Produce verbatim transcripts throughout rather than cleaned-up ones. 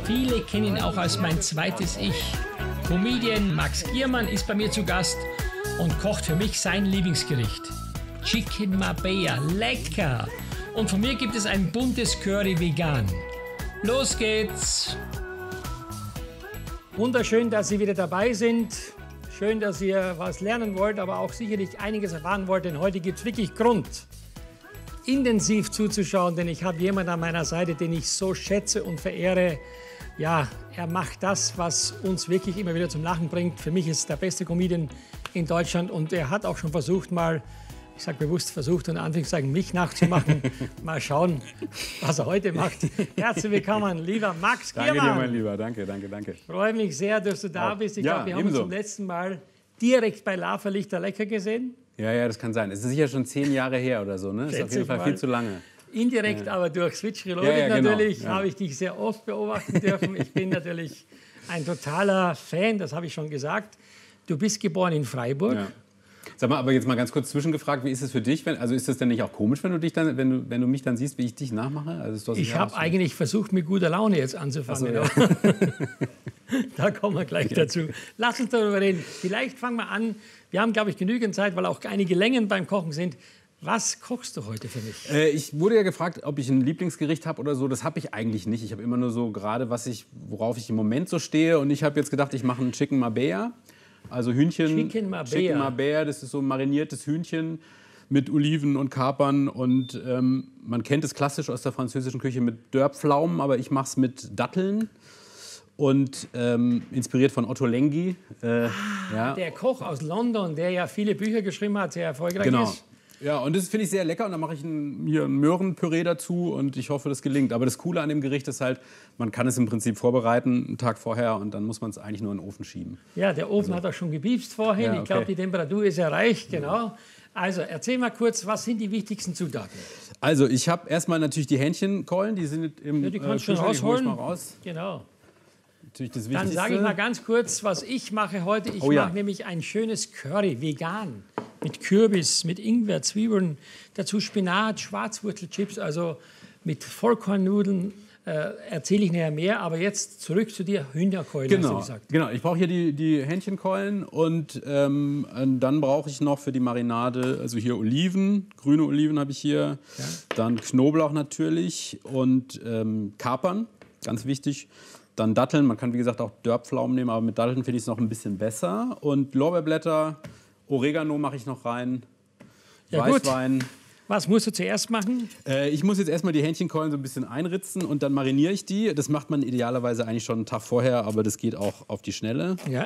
Viele kennen ihn auch als mein zweites Ich. Comedian Max Giermann ist bei mir zu Gast und kocht für mich sein Lieblingsgericht. Chicken Marbella, lecker! Und von mir gibt es ein buntes Curry vegan. Los geht's! Wunderschön, dass Sie wieder dabei sind. Schön, dass ihr was lernen wollt, aber auch sicherlich einiges erfahren wollt, denn heute gibt es wirklich Grund, intensiv zuzuschauen, denn ich habe jemanden an meiner Seite, den ich so schätze und verehre. Ja, er macht das, was uns wirklich immer wieder zum Lachen bringt. Für mich ist es der beste Comedian in Deutschland und er hat auch schon versucht mal, ich sage bewusst versucht, in Anführungszeichen mich nachzumachen. Mal schauen, was er heute macht. Herzlich willkommen, lieber Max Giermann. Danke dir, mein Lieber. Danke, danke, danke. Ich freue mich sehr, dass du da bist. Ich Ja, glaube, wir haben ebenso. uns zum letzten Mal direkt bei Lava Lichter lecker gesehen. Ja, ja, das kann sein. Es ist sicher schon zehn Jahre her oder so, ne? Das ist auf Schätze jeden ich Fall mal. viel zu lange. Indirekt, aber durch Switch Reloaded Ja, ja, genau. natürlich Ja. habe ich dich sehr oft beobachten dürfen. Ich bin natürlich ein totaler Fan, das habe ich schon gesagt. Du bist geboren in Freiburg. Ja. Sag mal, aber jetzt mal ganz kurz zwischengefragt, wie ist es für dich? Wenn, also ist das denn nicht auch komisch, wenn du, dich dann, wenn, du, wenn du mich dann siehst, wie ich dich nachmache? Also ist das Ich ja habe auch so. eigentlich versucht, mit guter Laune jetzt anzufangen. Ach so, ja. Da kommen wir gleich dazu. Lass uns darüber reden. Vielleicht fangen wir an. Wir haben, glaube ich, genügend Zeit, weil auch einige Längen beim Kochen sind. Was kochst du heute für mich? Äh, ich wurde ja gefragt, ob ich ein Lieblingsgericht habe oder so. Das habe ich eigentlich nicht. Ich habe immer nur so gerade, was ich, worauf ich im Moment so stehe. Und ich habe jetzt gedacht, ich mache einen Chicken Marbella. Also Hühnchen. Chicken Marbella. Chicken Marbella, das ist so mariniertes Hühnchen mit Oliven und Kapern. Und ähm, man kennt es klassisch aus der französischen Küche mit Dörrpflaumen, aber ich mache es mit Datteln. Und ähm, inspiriert von Otto Lengi. Äh, Ah, ja. Der Koch aus London, der ja viele Bücher geschrieben hat, sehr erfolgreich Genau. ist. Ja, und das finde ich sehr lecker und dann mache ich ein, hier ein Möhrenpüree dazu und ich hoffe, das gelingt. Aber das Coole an dem Gericht ist halt, man kann es im Prinzip vorbereiten, einen Tag vorher und dann muss man es eigentlich nur in den Ofen schieben. Ja, der Ofen hat auch schon gepiepst vorhin. Ja, okay. Ich glaube, die Temperatur ist erreicht, genau. Also, erzähl mal kurz, was sind die wichtigsten Zutaten? Also ich habe erstmal natürlich die Hähnchenkeulen, die sind im Ja, die kannst du äh, schon Kühlschrank. Ich hol rausholen. ich mal raus. Genau. Natürlich das Dann Wichtigste. sage ich mal ganz kurz, was ich mache heute. Ich Oh ja. mache nämlich ein schönes Curry, vegan, mit Kürbis, mit Ingwer, Zwiebeln, dazu Spinat, Schwarzwurzelchips, also mit Vollkornnudeln. Äh, erzähle ich nachher mehr, aber jetzt zurück zu dir, Hühnerkeulen, hast du Genau, gesagt. genau. Ich brauche hier die, die Hähnchenkeulen und ähm, und dann brauche ich noch für die Marinade, also hier Oliven, grüne Oliven habe ich hier, Ja. dann Knoblauch natürlich und ähm, Kapern, ganz wichtig. Dann Datteln, man kann wie gesagt auch Dörrpflaumen nehmen, aber mit Datteln finde ich es noch ein bisschen besser. Und Lorbeerblätter, Oregano mache ich noch rein, Ja, gut. Weißwein. Was musst du zuerst machen? Äh, ich muss jetzt erstmal die Hähnchenkeulen so ein bisschen einritzen und dann mariniere ich die. Das macht man idealerweise eigentlich schon einen Tag vorher, aber das geht auch auf die Schnelle. Ja.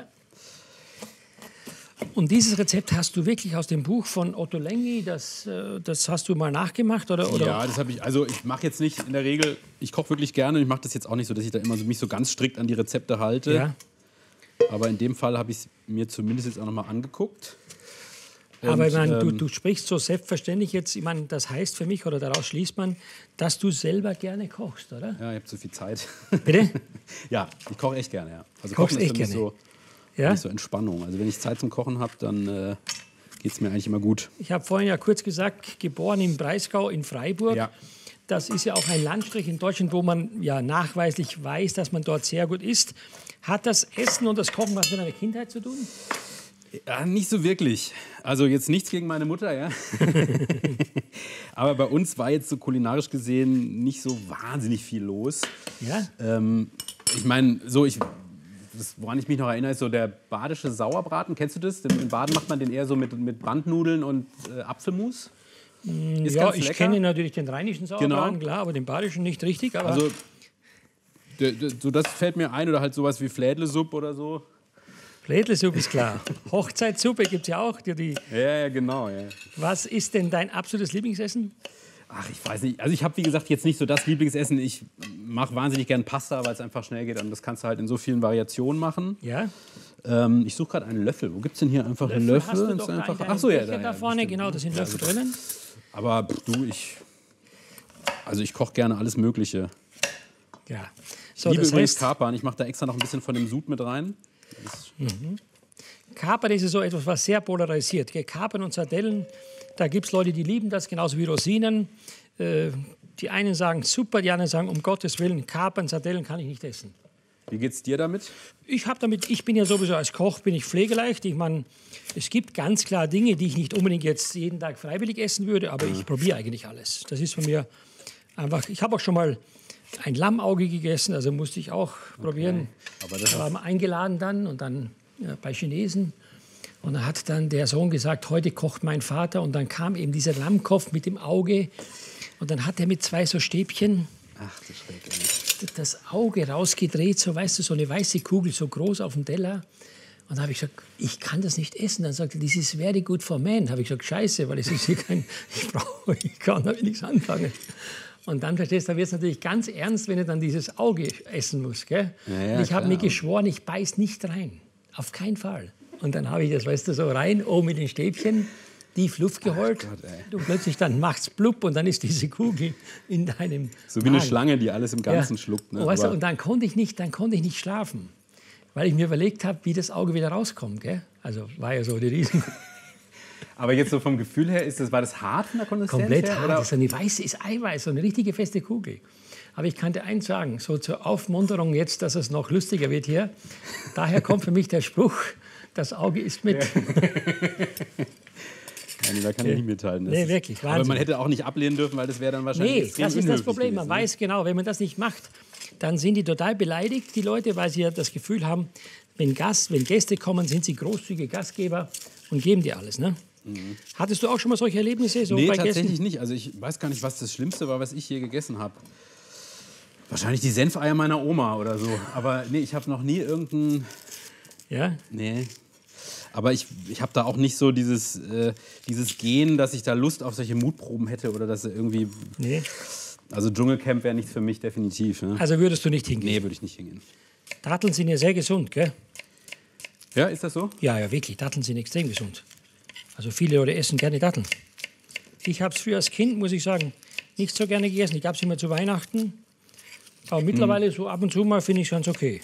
Und dieses Rezept hast du wirklich aus dem Buch von Otto Lengi, das, äh, das hast du mal nachgemacht? Oder, oder? Ja, das habe ich. Also ich mache jetzt nicht in der Regel, ich koche wirklich gerne. Ich mache das jetzt auch nicht so, dass ich da immer so, mich so ganz strikt an die Rezepte halte. Ja. Aber in dem Fall habe ich es mir zumindest jetzt auch noch mal angeguckt. Aber Und, ich meine, du, ähm, du sprichst so selbstverständlich jetzt, ich meine, das heißt für mich, oder daraus schließt man, dass du selber gerne kochst, oder? Ja, ich habe zu viel Zeit. Bitte? Ja, ich koche echt gerne, ja. Also Kochst Kochen ist echt für mich gerne? so, Ja? nicht so Entspannung. Also wenn ich Zeit zum Kochen habe, dann äh, geht es mir eigentlich immer gut. Ich habe vorhin ja kurz gesagt, geboren im Breisgau in Freiburg. Ja. Das ist ja auch ein Landstrich in Deutschland, wo man ja nachweislich weiß, dass man dort sehr gut isst. Hat das Essen und das Kochen was mit deiner Kindheit zu tun? Ja, nicht so wirklich. Also jetzt nichts gegen meine Mutter, ja. Aber bei uns war jetzt so kulinarisch gesehen nicht so wahnsinnig viel los. Ja? Ähm, ich meine, so ich, das, woran ich mich noch erinnere, ist so der badische Sauerbraten. Kennst du das? In Baden macht man den eher so mit, mit Bandnudeln und äh, Apfelmus. Ist Ja, ganz ich lecker. kenne natürlich den rheinischen Sauerbraten, Genau. klar, aber den badischen nicht richtig. Aber Also d- d- so das fällt mir ein oder halt sowas wie Flädlesuppe oder so. Flädlesuppe ist klar. Hochzeitssuppe gibt es ja auch. Die, die, Ja, ja, genau. Ja. was ist denn dein absolutes Lieblingsessen? Ach, ich weiß nicht. Also ich habe, wie gesagt, jetzt nicht so das Lieblingsessen. Ich mache wahnsinnig gern Pasta, weil es einfach schnell geht. Und das kannst du halt in so vielen Variationen machen. Ja? Ähm, ich suche gerade einen Löffel. Wo gibt es denn hier einfach einen Löffel Löffel? hast du Das doch ist da in einfach, deinem ach so, ja, Becher da, da ja, vorne, bestimmt. genau, da sind Ja, Löffel super. drinnen. Aber pff, du, ich... Also ich koche gerne alles Mögliche. Ja. Ich So, liebe das übrigens heißt, Kapern. Ich mache da extra noch ein bisschen von dem Sud mit rein. Das, Kapern ist ja so etwas, was sehr polarisiert. Gell? Kapern und Sardellen, da gibt es Leute, die lieben das, genauso wie Rosinen. Äh, die einen sagen super, die anderen sagen, um Gottes Willen, Kapern, Sardellen kann ich nicht essen. Wie geht's dir damit? Ich habe damit, ich bin ja sowieso als Koch, bin ich pflegeleicht. Ich meine, es gibt ganz klar Dinge, die ich nicht unbedingt jetzt jeden Tag freiwillig essen würde, aber mhm. ich probiere eigentlich alles. Das ist von mir einfach, ich habe auch schon mal ein Lammauge gegessen, also musste ich auch okay. probieren. Aber das da waren wir eingeladen dann und dann ja, bei Chinesen. Und da hat dann der Sohn gesagt, heute kocht mein Vater. Und dann kam eben dieser Lammkopf mit dem Auge. Und dann hat er mit zwei so Stäbchen Ach, das, schmeckt, das Auge rausgedreht, so weißt du, so eine weiße Kugel, so groß auf dem Teller. Und da habe ich gesagt, ich kann das nicht essen. Dann sagte er, this is very good for men. Da habe ich gesagt, scheiße, weil es ist hier kein, ich brauche, ich kann damit nichts anfangen. Und dann verstehst du, da wird es natürlich ganz ernst, wenn er dann dieses Auge essen muss. Gell? Ja, ja, und ich habe mir geschworen, ich beiß nicht rein. Auf keinen Fall. Und dann habe ich das, weißt du, so rein, oben mit den Stäbchen, tief Luft geholt. Gott, und plötzlich dann macht's blub und dann ist diese Kugel in deinem So wie Magen. Eine Schlange, die alles im Ganzen ja. schluckt. Ne? Weißt du, und dann konnte ich nicht, dann konnte ich nicht schlafen, weil ich mir überlegt habe, wie das Auge wieder rauskommt. Gell? Also war ja so die Riesen. Aber jetzt so vom Gefühl her, ist das, war das hart von der Konsistenz Komplett her? hart, das ist eine weiße, ist Eiweiß, so eine richtige feste Kugel. Aber ich kann dir eins sagen, so zur Aufmunterung jetzt, dass es noch lustiger wird hier, daher kommt für mich der Spruch, das Auge ist mit. Ja. Nein, da kann ich nicht mitteilen. Das nee, wirklich, Wahnsinn. Aber man hätte auch nicht ablehnen dürfen, weil das wäre dann wahrscheinlich Nee, extrem das ist das Problem. Man gewesen, weiß genau, wenn man das nicht macht, dann sind die total beleidigt, die Leute, weil sie ja das Gefühl haben, wenn, Gast, wenn Gäste kommen, sind sie großzügige Gastgeber und geben dir alles. Ne? Mhm. Hattest du auch schon mal solche Erlebnisse? So nee, bei tatsächlich Gästen? nicht. Also ich weiß gar nicht, was das Schlimmste war, was ich je gegessen habe. Wahrscheinlich die Senfeier meiner Oma oder so. Aber nee, ich habe noch nie irgendein... Ja? Nee. Aber ich, ich habe da auch nicht so dieses, äh, dieses Gen, dass ich da Lust auf solche Mutproben hätte oder dass irgendwie... Nee. Also Dschungelcamp wäre nichts für mich, definitiv. Ne? Also würdest du nicht hingehen? Nee, würde ich nicht hingehen. Datteln sind ja sehr gesund, gell? Ja, ist das so? Ja, ja, wirklich. Datteln sind extrem gesund. Also viele Leute essen gerne Datteln. Ich habe es früher als Kind, muss ich sagen, nicht so gerne gegessen. Ich gab es immer zu Weihnachten. Aber mittlerweile, hm. so ab und zu mal, finde ich es ganz okay.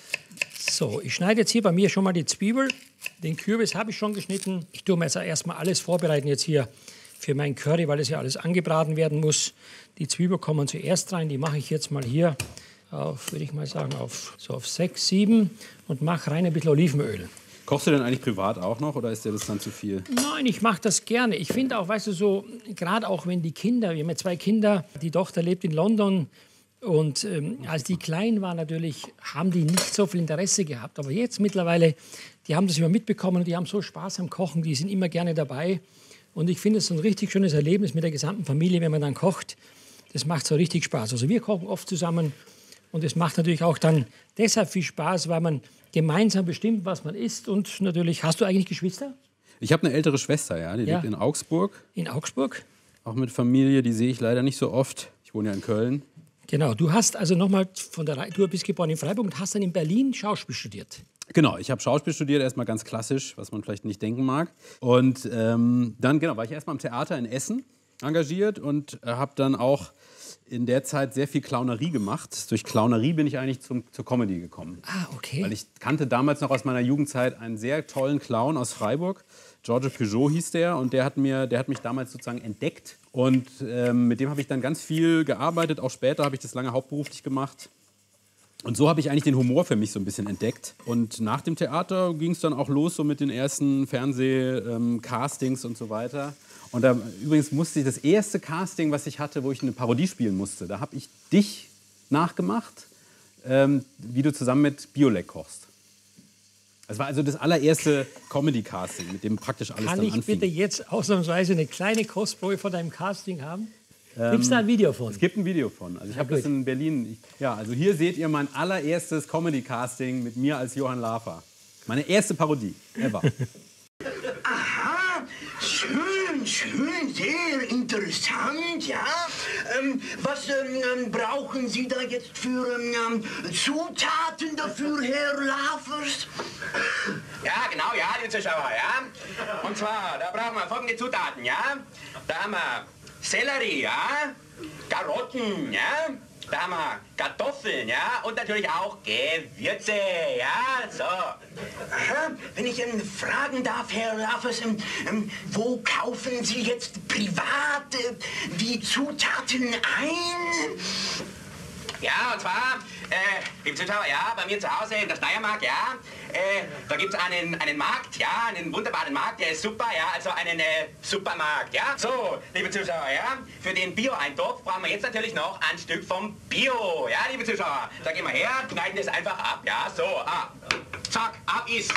So, ich schneide jetzt hier bei mir schon mal die Zwiebel. Den Kürbis habe ich schon geschnitten. Ich tue mir jetzt erstmal alles vorbereiten jetzt hier für mein Curry, weil es ja alles angebraten werden muss. Die Zwiebel kommen zuerst rein. Die mache ich jetzt mal hier auf, würde ich mal sagen, auf, so auf sechs, sieben und mache rein ein bisschen Olivenöl. Kochst du denn eigentlich privat auch noch oder ist dir das dann zu viel? Nein, ich mache das gerne. Ich finde auch, weißt du, so, gerade auch wenn die Kinder, wir haben ja zwei Kinder, die Tochter lebt in London. Und ähm, als die klein waren natürlich, haben die nicht so viel Interesse gehabt. Aber jetzt mittlerweile, die haben das immer mitbekommen und die haben so Spaß am Kochen, die sind immer gerne dabei. Und ich finde es so ein richtig schönes Erlebnis mit der gesamten Familie, wenn man dann kocht. Das macht so richtig Spaß. Also wir kochen oft zusammen und es macht natürlich auch dann deshalb viel Spaß, weil man gemeinsam bestimmt, was man isst. Und natürlich, hast du eigentlich Geschwister? Ich habe eine ältere Schwester, ja, die ja. lebt in Augsburg. In Augsburg? Auch mit Familie, die sehe ich leider nicht so oft. Ich wohne ja in Köln. Genau, du hast also nochmal von der Re du bist geboren in Freiburg und hast dann in Berlin Schauspiel studiert. Genau, ich habe Schauspiel studiert, erstmal ganz klassisch, was man vielleicht nicht denken mag. Und ähm, dann genau, war ich erstmal im Theater in Essen engagiert und äh, habe dann auch in der Zeit sehr viel Clownerie gemacht. Durch Clownerie bin ich eigentlich zum, zur Comedy gekommen. Ah, okay. Weil ich kannte damals noch aus meiner Jugendzeit einen sehr tollen Clown aus Freiburg. George Peugeot hieß der und der hat, mir, der hat mich damals sozusagen entdeckt. Und ähm, mit dem habe ich dann ganz viel gearbeitet. Auch später habe ich das lange hauptberuflich gemacht. Und so habe ich eigentlich den Humor für mich so ein bisschen entdeckt. Und nach dem Theater ging es dann auch los so mit den ersten Fernseh-Castings ähm, und so weiter. Und da, übrigens musste ich das erste Casting, was ich hatte, wo ich eine Parodie spielen musste, da habe ich dich nachgemacht, ähm, wie du zusammen mit Biolek kochst. Das war also das allererste Comedy-Casting, mit dem praktisch alles Kann dann ich anfing. bitte jetzt ausnahmsweise eine kleine Kostprobe von deinem Casting haben? Ähm, Gibt es da ein Video von? Es gibt ein Video von. Also ich habe das in Berlin. Ich, ja, also hier seht ihr mein allererstes Comedy-Casting mit mir als Johann Lafer. Meine erste Parodie ever. Aha, schön, schön, sehr interessant, ja. Ähm, was ähm, brauchen Sie da jetzt für ähm, Zutaten dafür, Herr Lafers? Ja, genau, ja, die Zuschauer, ja. Und zwar, da brauchen wir folgende Zutaten, ja. Da haben wir Sellerie, ja. Karotten, ja. Da haben wir Kartoffeln, ja, und natürlich auch Gewürze, ja, so. Aha, wenn ich ähm, fragen darf, Herr Lafers, ähm, ähm, wo kaufen Sie jetzt privat äh, die Zutaten ein? Ja, und zwar, äh, liebe Zuschauer, ja, bei mir zu Hause in der Steiermark, ja, äh, da gibt's einen, einen Markt, ja, einen wunderbaren Markt, der ist super, ja, also einen äh, Supermarkt, ja. So, liebe Zuschauer, ja, für den Bio-Eintopf brauchen wir jetzt natürlich noch ein Stück vom Bio, ja, liebe Zuschauer. Da gehen wir her, schneiden das einfach ab, ja, so, ah, zack, ab ist.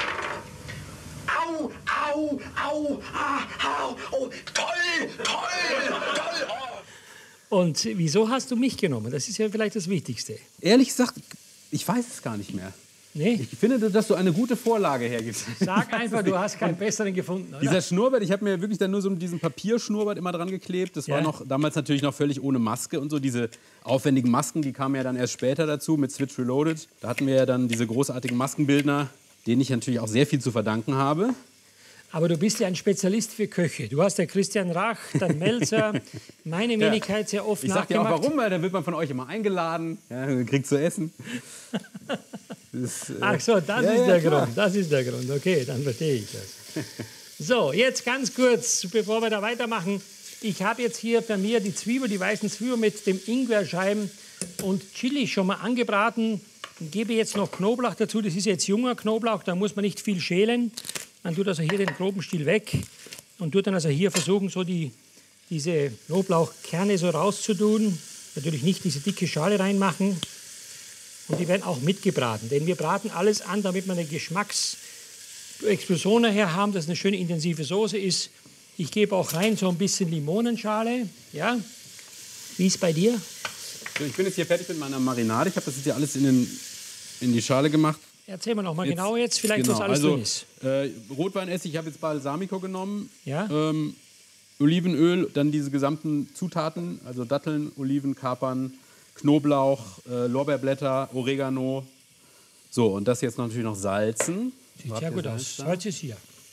Au, au, au, ah, au, oh, toll, toll, toll, oh. Und wieso hast du mich genommen? Das ist ja vielleicht das Wichtigste. Ehrlich gesagt, ich weiß es gar nicht mehr. Nee? Ich finde, dass du eine gute Vorlage hergibst. Sag einfach, du hast keinen besseren gefunden, oder? Dieser Schnurrbart, ich habe mir wirklich dann nur so diesen Papierschnurrbart immer dran geklebt. Das war Ja. noch damals natürlich noch völlig ohne Maske und so. Diese aufwendigen Masken, die kamen ja dann erst später dazu mit Switch Reloaded. Da hatten wir ja dann diese großartigen Maskenbildner, denen ich natürlich auch sehr viel zu verdanken habe. Aber du bist ja ein Spezialist für Köche. Du hast der Christian Rach, dann Melzer, meine Wenigkeit sehr oft Ich sag dir auch nachgemacht. warum, weil dann wird man von euch immer eingeladen, ja, man kriegt zu essen. Das, äh, Ach so, das ja, ist ja, der klar. Grund. Das ist der Grund. Okay, dann verstehe ich das. So, jetzt ganz kurz, bevor wir da weitermachen. Ich habe jetzt hier bei mir die Zwiebel, die weißen Zwiebeln mit dem Ingwerscheiben und Chili schon mal angebraten. Ich gebe jetzt noch Knoblauch dazu. Das ist jetzt junger Knoblauch, da muss man nicht viel schälen. Man tut also hier den groben Stiel weg und tut dann also hier versuchen, so die, diese Knoblauchkerne so rauszutun. Natürlich nicht diese dicke Schale reinmachen. Und die werden auch mitgebraten, denn wir braten alles an, damit wir eine Geschmacksexplosion nachher haben, dass es eine schöne intensive Soße ist. Ich gebe auch rein so ein bisschen Limonenschale. Ja? Wie ist bei dir? So, ich bin jetzt hier fertig mit meiner Marinade. Ich habe das jetzt hier alles in, den, in die Schale gemacht. Erzähl mir noch mal Jetzt- genau jetzt, vielleicht genau, was alles also, drin ist. Äh, Rotweinessig, ich habe jetzt Balsamico genommen. Ja? Ähm, Olivenöl, dann diese gesamten Zutaten, also Datteln, Oliven, Kapern, Knoblauch, äh, Lorbeerblätter, Oregano. So, und das jetzt natürlich noch salzen. Sieht Habt sehr ihr gut Salz aus. da? Salz ist hier.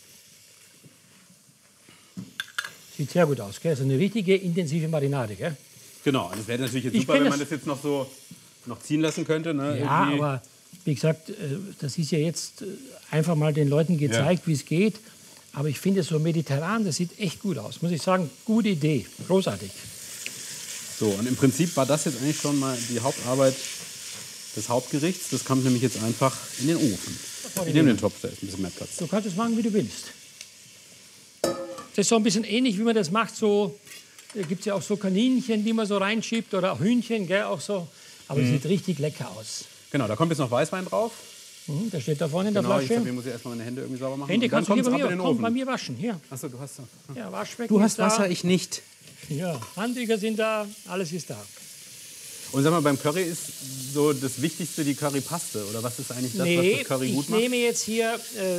Sieht sehr gut aus. Gell? Also eine richtige intensive Marinade. Gell? Genau, und das wäre natürlich jetzt Ich super, kenn wenn man das- das jetzt noch so noch ziehen lassen könnte. Ne? Ja, Irgendwie. aber wie gesagt, äh, das ist ja jetzt äh, einfach mal den Leuten gezeigt, wie es geht. Aber ich finde so mediterran, das sieht echt gut aus. Muss ich sagen, gute Idee. Großartig. So, und im Prinzip war das jetzt eigentlich schon mal die Hauptarbeit des Hauptgerichts. Das kommt nämlich jetzt einfach in den Ofen. Ich nehme den Topf, da ist ein bisschen mehr Platz. Du kannst es machen, wie du willst. Das ist so ein bisschen ähnlich, wie man das macht. So, da gibt es ja auch so Kaninchen, die man so reinschiebt oder auch Hühnchen, gell, auch so. Aber es sieht richtig lecker aus. Genau, da kommt jetzt noch Weißwein drauf. Mhm, der steht da vorne in der Genau, ich Flasche. glaube, hier muss ich erstmal meine Hände irgendwie sauber machen. Hände Und dann kannst du hier kommt's bei ab mir, in den komm, bei Ofen. mir waschen. Hier. Achso, du hast so. Ja, Waschbecken Du hast ist da. Wasser, ich nicht. Ja, Handtücher sind da, alles ist da. Und sag mal, beim Curry ist so das Wichtigste die Currypaste. Oder was ist eigentlich das, was Nee, das Curry ich gut macht? nehme jetzt hier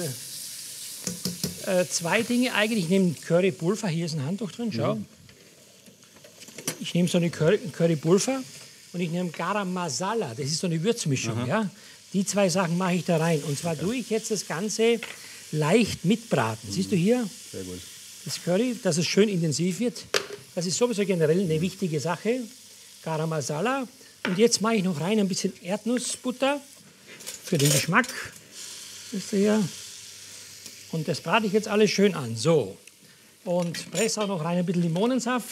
äh, äh, zwei Dinge eigentlich. Ich nehme Currypulver, hier ist ein Handtuch drin, schau. Ich nehme so eine Curry, Currypulver und ich nehme Garam Masala, das ist so eine Würzmischung. Ja? Die zwei Sachen mache ich da rein. Und zwar tue ich jetzt das Ganze leicht mitbraten. Siehst du hier Sehr gut. das Curry, dass es schön intensiv wird. Das ist sowieso generell eine wichtige Sache. Garam Masala. Und jetzt mache ich noch rein ein bisschen Erdnussbutter für den Geschmack. Siehst du hier? Und das brate ich jetzt alles schön an. So. Und presse auch noch rein ein bisschen Limonensaft.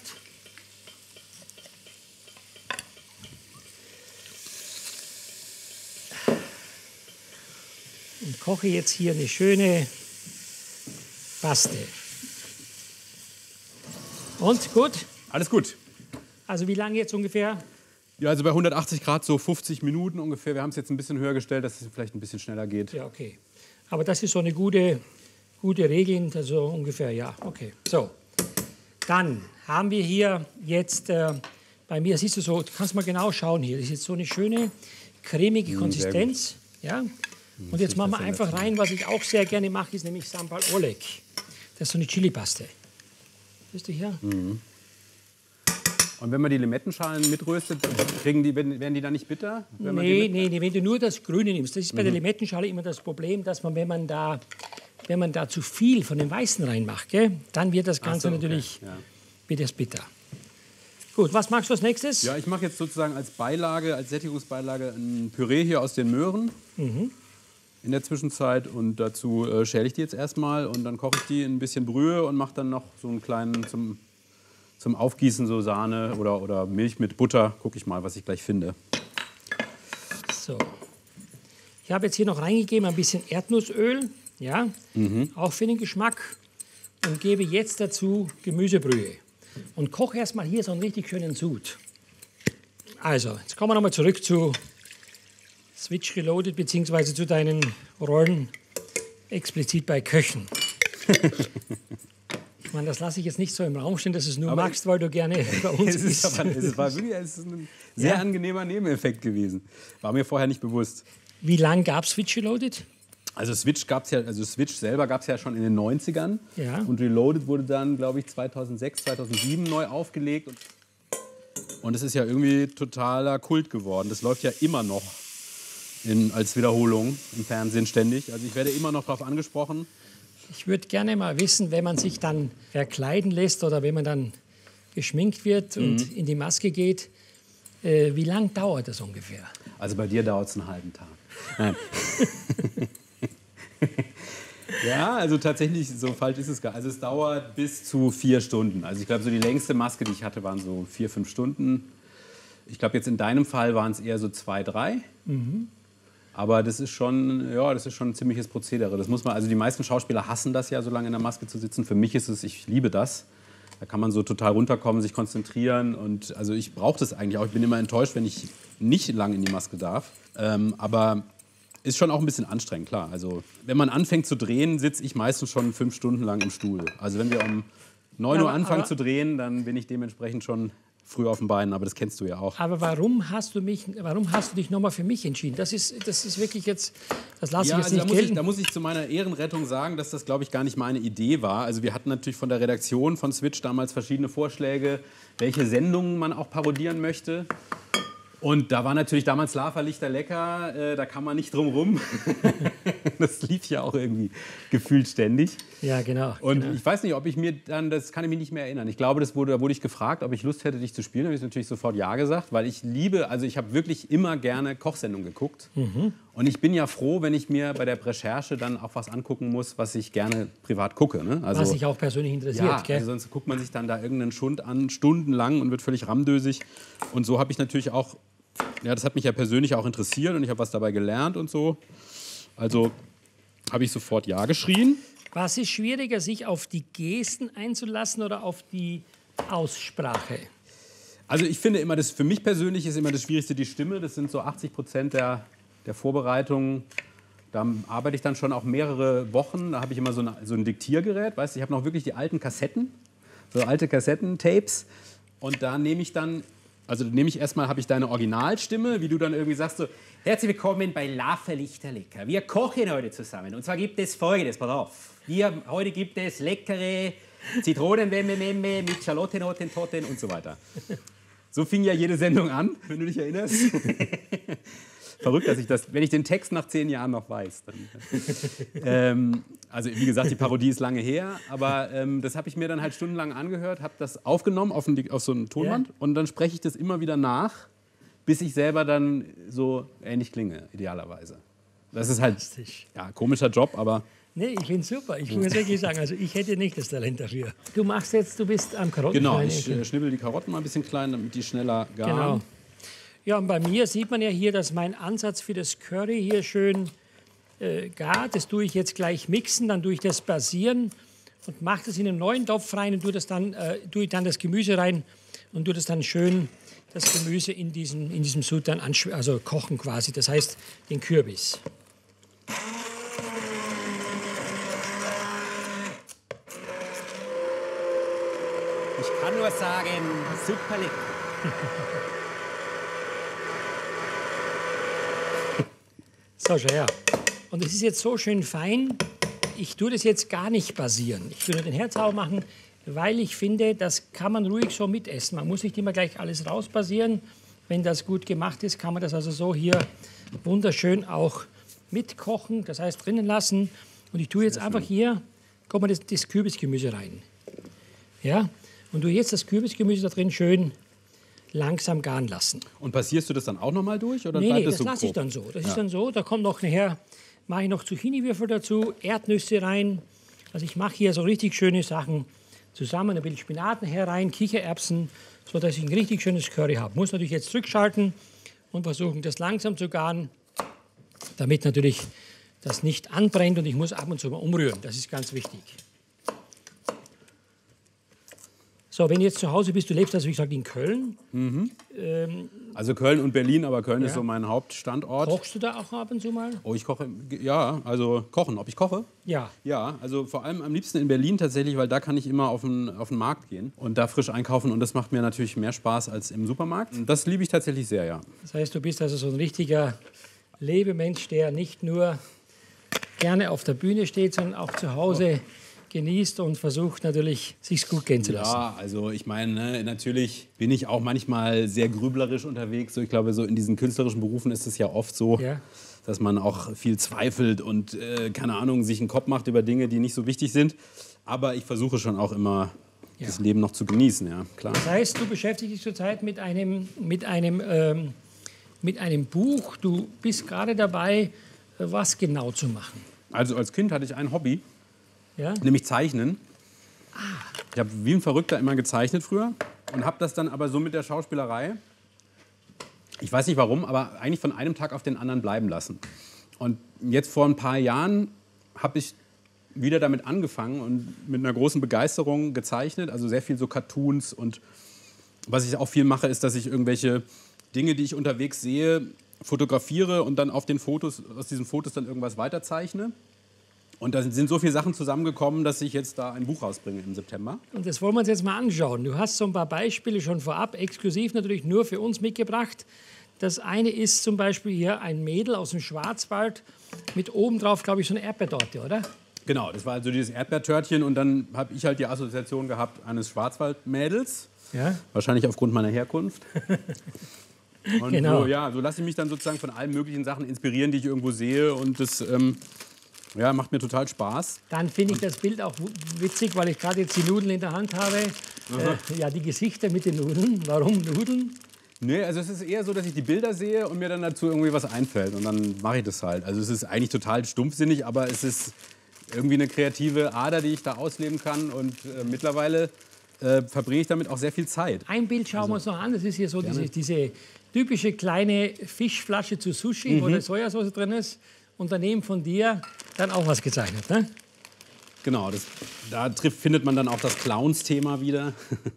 Und koche jetzt hier eine schöne Paste. Und gut? Alles gut. Also wie lange jetzt ungefähr? Ja, also bei hundertachtzig Grad so fünfzig Minuten ungefähr. Wir haben es jetzt ein bisschen höher gestellt, dass es vielleicht ein bisschen schneller geht. Ja, okay. Aber das ist so eine gute, gute Regel, also ungefähr, ja, okay. So, dann haben wir hier jetzt, äh, bei mir, siehst du so, du kannst mal genau schauen hier, das ist jetzt so eine schöne, cremige Konsistenz. Ja? Und jetzt machen wir einfach rein, was ich auch sehr gerne mache, ist nämlich Sambal Oleg. Das ist so eine Chili-Paste. Siehst du hier? Und wenn man die Limettenschalen mitröstet, kriegen die, werden werden die dann nicht bitter? Wenn man die Nee, mit- nee, nee, wenn du nur das Grüne nimmst. Das ist bei der Limettenschale immer das Problem, dass man, wenn man da, wenn man da zu viel von dem Weißen reinmacht, gell, dann wird das Ganze so, okay, natürlich ja. wird das bitter. Gut, was machst du als nächstes? Ja, ich mache jetzt sozusagen als Beilage, als Sättigungsbeilage ein Püree hier aus den Möhren in der Zwischenzeit. Und dazu äh, schäle ich die jetzt erstmal und dann koche ich die in ein bisschen Brühe und mache dann noch so einen kleinen zum, zum Aufgießen so Sahne oder, oder Milch mit Butter. Gucke ich mal, was ich gleich finde. So. Ich habe jetzt hier noch reingegeben ein bisschen Erdnussöl, ja, mhm. auch für den Geschmack. Und gebe jetzt dazu Gemüsebrühe. Und koche erstmal hier so einen richtig schönen Sud. Also, jetzt kommen wir nochmal zurück zu Switch Reloaded, beziehungsweise zu deinen Rollen explizit bei Köchen. Ich meine, das lasse ich jetzt nicht so im Raum stehen, dass du es nur aber magst, weil du gerne bei uns es isst. Ist aber, es war wirklich es ist ein sehr ja. angenehmer Nebeneffekt gewesen. War mir vorher nicht bewusst. Wie lange gab es Switch Reloaded? Also Switch gab's ja, also Switch selber gab es ja schon in den neunzigern. Ja. Und Reloaded wurde dann, glaube ich, zweitausendsechs, zweitausendsieben neu aufgelegt. Und es ist ja irgendwie totaler Kult geworden. Das läuft ja immer noch in, als Wiederholung im Fernsehen ständig. Also ich werde immer noch darauf angesprochen. Ich würde gerne mal wissen, wenn man sich dann verkleiden lässt oder wenn man dann geschminkt wird und mhm. in die Maske geht, äh, wie lange dauert das ungefähr? Also bei dir dauert es einen halben Tag. Nein. Ja, also tatsächlich, so falsch ist es gar nicht. Also es dauert bis zu vier Stunden. Also ich glaube, so die längste Maske, die ich hatte, waren so vier, fünf Stunden. Ich glaube, jetzt in deinem Fall waren es eher so zwei, drei. Mhm. Aber das ist schon, ja, das ist schon ein ziemliches Prozedere. Das muss man, also die meisten Schauspieler hassen das ja, so lange in der Maske zu sitzen. Für mich ist es, ich liebe das. Da kann man so total runterkommen, sich konzentrieren. Und also ich brauche das eigentlich auch. Ich bin immer enttäuscht, wenn ich nicht lange in die Maske darf. Ähm, aber ist schon auch ein bisschen anstrengend, klar. Also wenn man anfängt zu drehen, sitze ich meistens schon fünf Stunden lang im Stuhl. Also wenn wir um neun Uhr anfangen zu drehen, dann bin ich dementsprechend schon früh auf den Beinen. Aber das kennst du ja auch. Aber warum hast du mich, warum hast du dich nochmal für mich entschieden? Das ist, das ist wirklich jetzt, das lasse ja, ich jetzt also nicht da muss gelten. Ich, da muss ich zu meiner Ehrenrettung sagen, dass das, glaube ich, gar nicht meine Idee war. Also wir hatten natürlich von der Redaktion von Switch damals verschiedene Vorschläge, welche Sendungen man auch parodieren möchte. Und da war natürlich damals Lava Lichter lecker, äh, da kann man nicht drum rum. Das lief ja auch irgendwie gefühlt ständig. Ja, genau. Und genau. ich weiß nicht, ob ich mir dann, das kann ich mich nicht mehr erinnern. Ich glaube, das wurde, da wurde ich gefragt, ob ich Lust hätte, dich zu spielen. Da habe ich natürlich sofort ja gesagt, weil ich liebe, also ich habe wirklich immer gerne Kochsendungen geguckt. Mhm. Und ich bin ja froh, wenn ich mir bei der Recherche dann auch was angucken muss, was ich gerne privat gucke. Ne? Also, was sich auch persönlich interessiert. Ja, gell? also sonst guckt man sich dann da irgendeinen Schund an, stundenlang und wird völlig ramdösig. Und so habe ich natürlich auch, ja, das hat mich ja persönlich auch interessiert und ich habe was dabei gelernt und so. Also habe ich sofort ja geschrien. Was ist schwieriger, sich auf die Gesten einzulassen oder auf die Aussprache? Also ich finde immer, das, für mich persönlich ist immer das Schwierigste die Stimme. Das sind so achtzig Prozent der, der Vorbereitung. Da arbeite ich dann schon auch mehrere Wochen. Da habe ich immer so, eine, so ein Diktiergerät. Weißt du, ich habe noch wirklich die alten Kassetten, so alte Kassettentapes. Und da nehme ich dann, also nehme ich erstmal, habe ich deine Originalstimme, wie du dann irgendwie sagst so, herzlich willkommen bei Lava Lichter lecker. Wir kochen heute zusammen. Und zwar gibt es Folgendes, pass auf. Hier, heute gibt es leckere Zitronenwemme-Memme mit Schalottenhottentotten und so weiter. So fing ja jede Sendung an, wenn du dich erinnerst. Verrückt, dass ich das, wenn ich den Text nach zehn Jahren noch weiß. Dann, ähm, also wie gesagt, die Parodie ist lange her, aber ähm, das habe ich mir dann halt stundenlang angehört, habe das aufgenommen auf, ein, auf so einem Tonband yeah. und dann spreche ich das immer wieder nach, bis ich selber dann so ähnlich klinge, idealerweise. Das ist halt ja, komischer Job, aber... Nee, ich finde es super. Ich muss wirklich sagen, also ich hätte nicht das Talent dafür. Du machst jetzt, du bist am Karotten. Genau, ich äh, schnibbel die Karotten mal ein bisschen klein, damit die schneller garen. Genau. Ja, und bei mir sieht man ja hier, dass mein Ansatz für das Curry hier schön äh, gart. Das tue ich jetzt gleich mixen, dann tue ich das basieren und mache das in einen neuen Topf rein und tue, das dann, äh, tue dann das Gemüse rein und tue das dann schön, das Gemüse in diesem, in diesem Sud dann also kochen quasi, das heißt den Kürbis. Ich kann nur sagen, super lecker. So, schau her. Und es ist jetzt so schön fein, ich tue das jetzt gar nicht basieren. Ich tue nur den Herzhau machen, weil ich finde, das kann man ruhig so mitessen. Man muss nicht immer gleich alles rausbasieren. Wenn das gut gemacht ist, kann man das also so hier wunderschön auch mitkochen, das heißt drinnen lassen. Und ich tue jetzt einfach hier, guck mal, das, das Kürbisgemüse rein. Ja? Und tue jetzt das Kürbisgemüse da drin schön langsam garen lassen. Und passierst du das dann auch noch mal durch? Oder nee, bleibt nee, das das so lasse ich grob? dann so. Das ja. ist dann so. Da kommt noch nachher, mache ich noch Zucchiniwürfel dazu, Erdnüsse rein. Also ich mache hier so richtig schöne Sachen zusammen. Ein bisschen Spinat nachher rein, Kichererbsen, so dass ich ein richtig schönes Curry habe. Muss natürlich jetzt zurückschalten und versuchen das langsam zu garen, damit natürlich das nicht anbrennt und ich muss ab und zu mal umrühren. Das ist ganz wichtig. So, wenn du jetzt zu Hause bist, du lebst also wie gesagt in Köln. Mhm. Ähm, Also Köln und Berlin, aber Köln Ja. ist so mein Hauptstandort. kochst du da auch ab und zu mal? Oh, ich koche, ja, also kochen. Ob ich koche? Ja. Ja, also vor allem am liebsten in Berlin tatsächlich, weil da kann ich immer auf den, auf den Markt gehen und da frisch einkaufen und das macht mir natürlich mehr Spaß als im Supermarkt. Das liebe ich tatsächlich sehr, ja. Das heißt, du bist also so ein richtiger Lebemensch, der nicht nur gerne auf der Bühne steht, sondern auch zu Hause genießt und versucht natürlich, sich's gut gehen zu lassen. Ja, also ich meine, ne, natürlich bin ich auch manchmal sehr grüblerisch unterwegs. So, ich glaube, so in diesen künstlerischen Berufen ist es ja oft so, Ja. dass man auch viel zweifelt und, äh, keine Ahnung, sich einen Kopf macht über Dinge, die nicht so wichtig sind. Aber ich versuche schon auch immer, Ja. das Leben noch zu genießen, ja, klar. Das heißt, du beschäftigst dich zurzeit mit einem, mit einem, ähm, mit einem Buch. Du bist gerade dabei, äh, was genau zu machen. Also als Kind hatte ich ein Hobby, Ja? nämlich Zeichnen. Ich habe wie ein Verrückter immer gezeichnet früher und habe das dann aber so mit der Schauspielerei, ich weiß nicht warum, aber eigentlich von einem Tag auf den anderen bleiben lassen. Und jetzt vor ein paar Jahren habe ich wieder damit angefangen und mit einer großen Begeisterung gezeichnet, also sehr viel so Cartoons und was ich auch viel mache, ist, dass ich irgendwelche Dinge, die ich unterwegs sehe, fotografiere und dann auf den Fotos, aus diesen Fotos dann irgendwas weiterzeichne. Und da sind so viele Sachen zusammengekommen, dass ich jetzt da ein Buch rausbringe im September. Und das wollen wir uns jetzt mal anschauen. Du hast so ein paar Beispiele schon vorab, exklusiv natürlich nur für uns mitgebracht. Das eine ist zum Beispiel hier ein Mädel aus dem Schwarzwald mit obendrauf, glaube ich, so eine Erdbeertorte, oder? Genau, das war also dieses Erdbeertörtchen und dann habe ich halt die Assoziation gehabt eines Schwarzwaldmädels, Ja. wahrscheinlich aufgrund meiner Herkunft. Und Genau. so, ja, so lasse ich mich dann sozusagen von allen möglichen Sachen inspirieren, die ich irgendwo sehe und das ähm, ja, macht mir total Spaß. Dann finde ich das Bild auch witzig, weil ich gerade jetzt die Nudeln in der Hand habe. Äh, ja, die Gesichter mit den Nudeln. Warum Nudeln? Nee, also es ist eher so, dass ich die Bilder sehe und mir dann dazu irgendwie was einfällt und dann mache ich das halt. Also es ist eigentlich total stumpfsinnig, aber es ist irgendwie eine kreative Ader, die ich da ausleben kann und äh, mittlerweile äh, verbringe ich damit auch sehr viel Zeit. Ein Bild schauen wir uns noch an. Das ist hier so diese, diese typische kleine Fischflasche zu Sushi, wo der Sojasauce drin ist. Und daneben von dir dann auch was gezeichnet, ne? Genau, das, da trifft, findet man dann auch das Clowns-Thema wieder.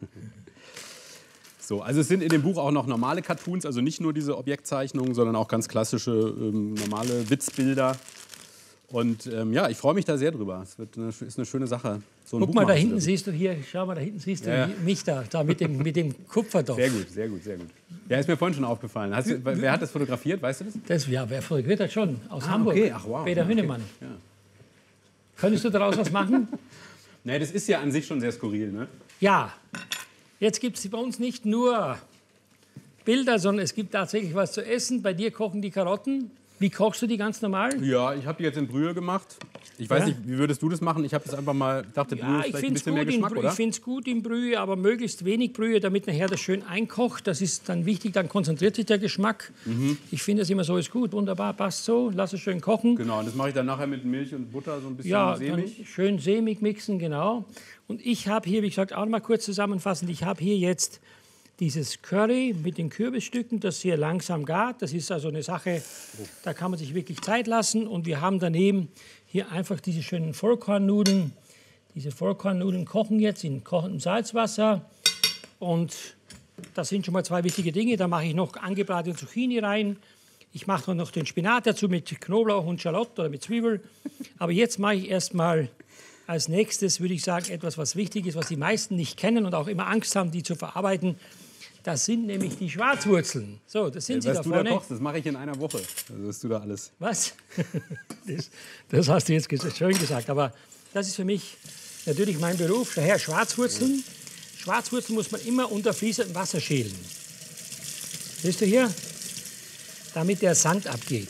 So, also es sind in dem Buch auch noch normale Cartoons, also nicht nur diese Objektzeichnungen, sondern auch ganz klassische, ähm, normale Witzbilder. Und ähm, ja, ich freue mich da sehr drüber. Es wird eine, ist eine schöne Sache. So ein Guck Buch mal, da machen zu hinten dürfen. siehst du hier, schau mal, da hinten siehst du Ja, ja. mich da, da mit dem, mit dem Kupferdorf. Sehr gut, sehr gut, sehr gut. Ja, ist mir vorhin schon aufgefallen. Hast du, wer hat das fotografiert, weißt du das? Das, ja, wer fotografiert hat schon, aus Ah, Hamburg. okay. Ach, wow. Peter Okay. Hünemann. Ja. Könntest du daraus was machen? Nee, das ist ja an sich schon sehr skurril, ne? Ja, jetzt gibt es bei uns nicht nur Bilder, sondern es gibt tatsächlich was zu essen. Bei dir kochen die Karotten. Wie kochst du die ganz normal? Ja, ich habe die jetzt in Brühe gemacht. Ich weiß Ja? nicht, wie würdest du das machen? Ich habe das einfach mal, dachte, Brühe Ja, ist ich vielleicht ein finde es bisschen mehr gut, in Geschmack, Brühe- oder? ich find's gut in Brühe, aber möglichst wenig Brühe, damit nachher das schön einkocht. Das ist dann wichtig, dann konzentriert sich der Geschmack. Ich finde es immer so, ist gut, wunderbar, passt so, lass es schön kochen. Genau, und das mache ich dann nachher mit Milch und Butter so ein bisschen Ja, dann sämig. schön sämig mixen, genau. Und ich habe hier, wie gesagt, auch noch mal kurz zusammenfassend, ich habe hier jetzt dieses Curry mit den Kürbisstücken, das hier langsam gart. Das ist also eine Sache, da kann man sich wirklich Zeit lassen. Und wir haben daneben hier einfach diese schönen Vollkornnudeln. Diese Vollkornnudeln kochen jetzt in kochendem Salzwasser. Und das sind schon mal zwei wichtige Dinge. Da mache ich noch angebratene Zucchini rein. Ich mache noch den Spinat dazu mit Knoblauch und Schalotte oder mit Zwiebel. Aber jetzt mache ich erstmal als nächstes, würde ich sagen, etwas, was wichtig ist, was die meisten nicht kennen und auch immer Angst haben, die zu verarbeiten. Das sind nämlich die Schwarzwurzeln. So, das sind sie Was da du da vorne. kochst, das mache ich in einer Woche. Also hast du da alles. Was? Das, das hast du jetzt ges- schön gesagt. Aber das ist für mich natürlich mein Beruf. Daher Schwarzwurzeln. Schwarzwurzeln muss man immer unter fließendem Wasser schälen. Siehst du hier? Damit der Sand abgeht.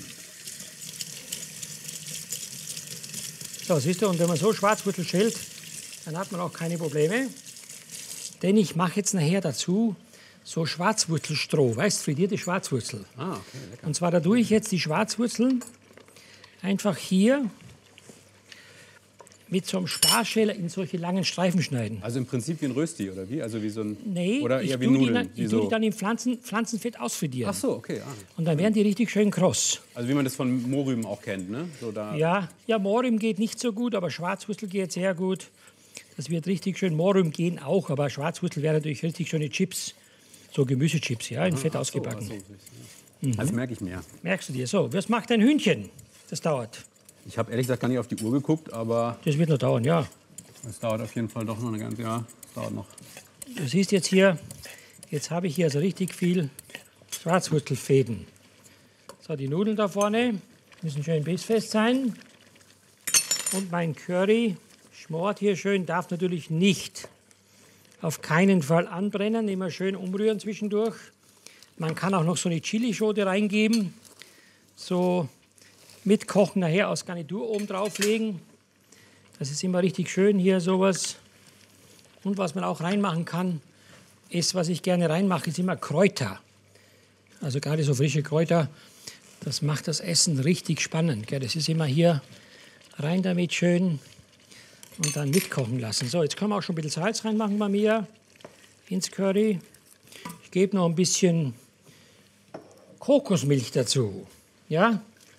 So, siehst du, und wenn man so Schwarzwurzel schält, dann hat man auch keine Probleme. Denn ich mache jetzt nachher dazu so Schwarzwurzelstroh, weißt du, frittierte Schwarzwurzel. Ah, okay, lecker. Und zwar da tue ich jetzt die Schwarzwurzeln einfach hier mit so einem Sparschäler in solche langen Streifen schneiden. Also im Prinzip wie ein Rösti, oder wie? Also wie so ein... Nee, oder ich eher wie tue die, Nudeln? dann, wie ich so. tue die dann in Pflanzen, Pflanzenfett ausfriedieren. Ach so, okay. Ah. Und dann werden die richtig schön kross. Also wie man das von Mohrrüben auch kennt, ne? So da. Ja, ja, Mohrrüben geht nicht so gut, aber Schwarzwurzel geht sehr gut. Das wird richtig schön. Mohrrüben gehen auch, aber Schwarzwurzel wäre natürlich richtig schöne Chips. So Gemüsechips, ja, in Fett Ach so, ausgebacken. ach so. Mhm. Das merke ich mir. Merkst du dir? So, was macht ein Hühnchen? Das dauert. Ich habe ehrlich gesagt gar nicht auf die Uhr geguckt, aber Das wird noch dauern, ja. es dauert auf jeden Fall doch noch eine ganze, ja, es dauert noch. Du siehst jetzt hier, jetzt habe ich hier also richtig viel Schwarzwurzelfäden. So, die Nudeln da vorne müssen schön bissfest sein. Und mein Curry schmort hier schön, darf natürlich nicht auf keinen Fall anbrennen, immer schön umrühren zwischendurch. Man kann auch noch so eine Chilischote reingeben, so mitkochen, nachher aus Garnitur oben drauflegen. Das ist immer richtig schön hier sowas. Und was man auch reinmachen kann, ist, was ich gerne reinmache, ist immer Kräuter. Also gerade so frische Kräuter, das macht das Essen richtig spannend. Gell? Das ist immer hier rein damit schön und dann mitkochen lassen. So, jetzt können wir auch schon ein bisschen Salz reinmachen bei mir ins Curry. Ich gebe noch ein bisschen Kokosmilch dazu. Ja?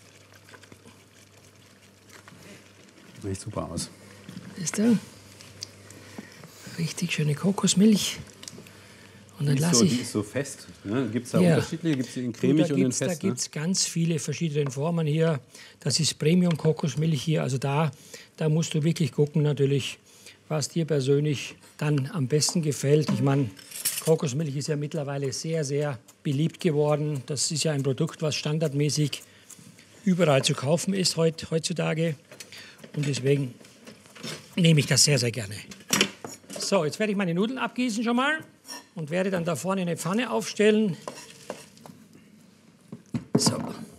Sieht super aus. Ist da? Richtig schöne Kokosmilch. Und dann Die ist, lasse so, ich. die ist so fest. Ne? Gibt es da Ja. unterschiedliche? Gibt es in Du, cremig da und in gibt's, da fest? gibt es ganz viele verschiedene Formen hier. Das ist Premium-Kokosmilch hier. Also da, da musst du wirklich gucken, natürlich, was dir persönlich dann am besten gefällt. Ich meine, Kokosmilch ist ja mittlerweile sehr, sehr beliebt geworden. Das ist ja ein Produkt, was standardmäßig überall zu kaufen ist heut, heutzutage. Und deswegen nehme ich das sehr, sehr gerne. So, jetzt werde ich meine Nudeln abgießen schon mal und werde dann da vorne eine Pfanne aufstellen. So.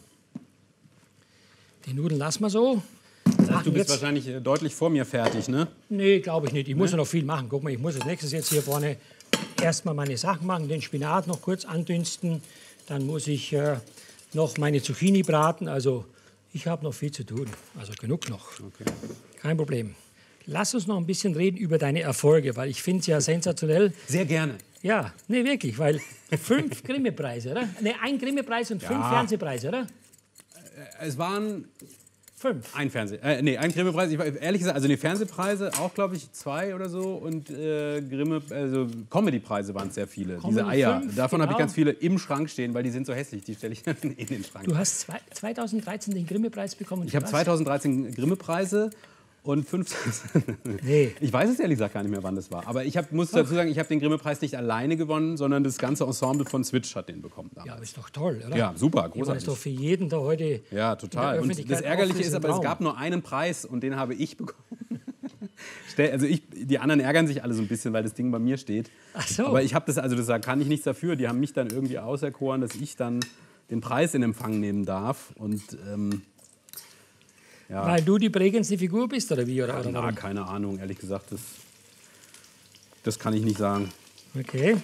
Die Nudeln lassen wir so. Das heißt, du Machen bist jetzt- wahrscheinlich äh, deutlich vor mir fertig, ne? Nee, glaube ich nicht. Ich muss ja noch viel machen. Guck mal, ich muss als nächstes jetzt hier vorne erstmal meine Sachen machen, den Spinat noch kurz andünsten. Dann muss ich äh, noch meine Zucchini braten. Also ich habe noch viel zu tun. Also genug noch. Okay. Kein Problem. Lass uns noch ein bisschen reden über deine Erfolge, weil ich finde es ja sensationell. Sehr gerne. Ja, nee, wirklich, weil fünf Grimme-Preise, oder? Nee, ein Grimme-Preis und fünf Ja. Fernsehpreise, oder? Es waren Fünf. ein Fernseh, äh, nee, ein Grimme-Preis. Ich war- Ehrlich gesagt, also die Fernsehpreise auch, glaube ich, zwei oder so und äh, Grimme, also Comedy-Preise waren es sehr viele. Comedy Diese Eier, fünf, davon habe ich genau. ganz viele im Schrank stehen, weil die sind so hässlich. Die stelle ich dann in den Schrank. Du hast zwei, zweitausenddreizehn den Grimme-Preis bekommen. Ich habe Was? zweitausenddreizehn Grimme-Preise und fünf. Nee. Ich weiß es ehrlich gesagt gar nicht mehr, wann das war. Aber ich hab, muss dazu sagen, ich habe den Grimme-Preis nicht alleine gewonnen, sondern das ganze Ensemble von Switch hat den bekommen. Ja, damals. ist doch toll, oder? Ja, super, Ich meine, großartig. ist doch für jeden da heute. Ja, in total. der Und Öffentlichkeit das Ärgerliche auf, ist ein aber, es Traum. gab nur einen Preis und den habe ich bekommen. Stell- Also ich, die anderen ärgern sich alle so ein bisschen, weil das Ding bei mir steht. Ach so. Aber ich habe das, also das da kann ich nichts dafür. Die haben mich dann irgendwie auserkoren, dass ich dann den Preis in Empfang nehmen darf. Und ähm, ja, Weil du die prägendste Figur bist, oder wie? Oder, oder na, warum? keine Ahnung, ehrlich gesagt, das, das kann ich nicht sagen. Okay.